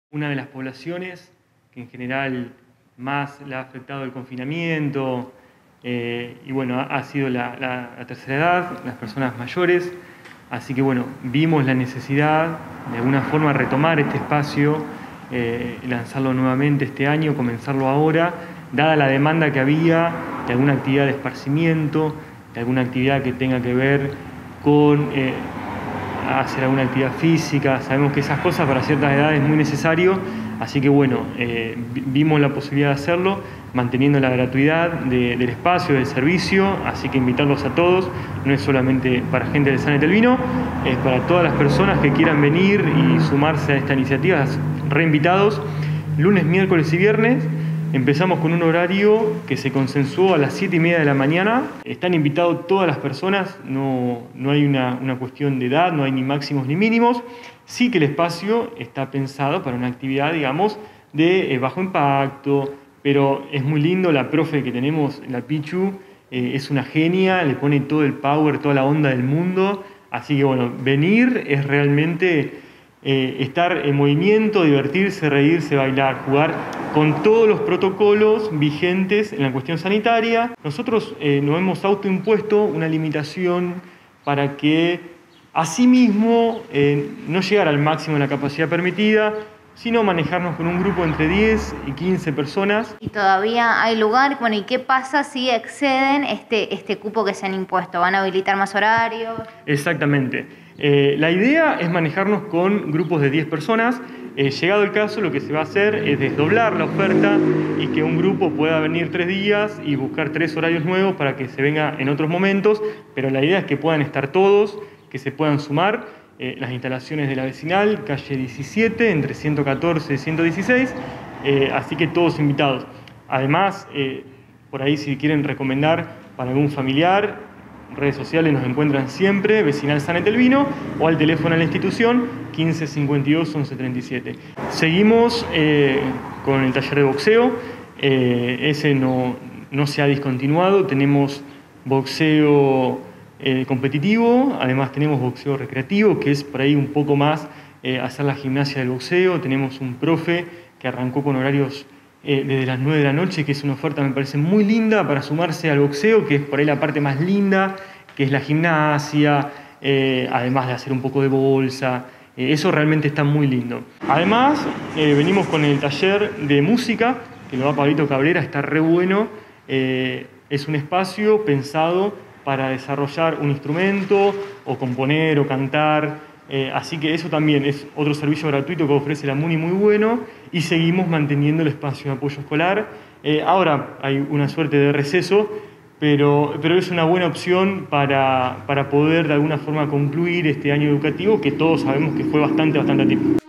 Una de las poblaciones que en general más la ha afectado el confinamiento, y bueno, ha sido la tercera edad, las personas mayores. Así que bueno, vimos la necesidad de alguna forma retomar este espacio, lanzarlo nuevamente este año, comenzarlo ahora, dada la demanda que había de alguna actividad de esparcimiento, de alguna actividad que tenga que ver con hacer alguna actividad física. Sabemos que esas cosas para ciertas edades es muy necesario, así que bueno, vimos la posibilidad de hacerlo, manteniendo la gratuidad del espacio, del servicio, así que invitarlos a todos, no es solamente para gente del San Etelvino, es para todas las personas que quieran venir y sumarse a esta iniciativa, reinvitados, lunes, miércoles y viernes. Empezamos con un horario que se consensuó a las 7:30 de la mañana. Están invitados todas las personas, no hay una cuestión de edad, no hay ni máximos ni mínimos. Sí que el espacio está pensado para una actividad, digamos, de bajo impacto, pero es muy lindo. La profe que tenemos, la Pichu, es una genia, le pone todo el power, toda la onda del mundo. Así que bueno, venir es realmente estar en movimiento, divertirse, reírse, bailar, jugar, con todos los protocolos vigentes en la cuestión sanitaria. Nosotros nos hemos autoimpuesto una limitación para que asimismo no llegar al máximo de la capacidad permitida, sino manejarnos con un grupo entre 10 y 15 personas. Y todavía hay lugar. Bueno, ¿y qué pasa si exceden este cupo que se han impuesto? ¿Van a habilitar más horarios? Exactamente. La idea es manejarnos con grupos de 10 personas. Llegado el caso, lo que se va a hacer es desdoblar la oferta y que un grupo pueda venir 3 días y buscar 3 horarios nuevos para que se venga en otros momentos, pero la idea es que puedan estar todos, que se puedan sumar. Las instalaciones de la vecinal, calle 17, entre 114 y 116, así que todos invitados. Además, por ahí si quieren recomendar para algún familiar, redes sociales nos encuentran siempre, Vecinal San Etelvino, o al teléfono de la institución, 15 52 11 37. Seguimos con el taller de boxeo, ese no se ha discontinuado, tenemos boxeo competitivo, además tenemos boxeo recreativo, que es por ahí un poco más hacer la gimnasia del boxeo. Tenemos un profe que arrancó con horarios desde las 9 de la noche, que es una oferta me parece muy linda para sumarse al boxeo, que es por ahí la parte más linda, que es la gimnasia, además de hacer un poco de bolsa. Eso realmente está muy lindo. Además, venimos con el taller de música, que lo da Pablito Cabrera, está re bueno. Es un espacio pensado para desarrollar un instrumento, o componer, o cantar. Así que eso también es otro servicio gratuito que ofrece la MUNI muy bueno, y seguimos manteniendo el espacio de apoyo escolar. Ahora hay una suerte de receso, pero es una buena opción para poder de alguna forma concluir este año educativo, que todos sabemos que fue bastante atípico.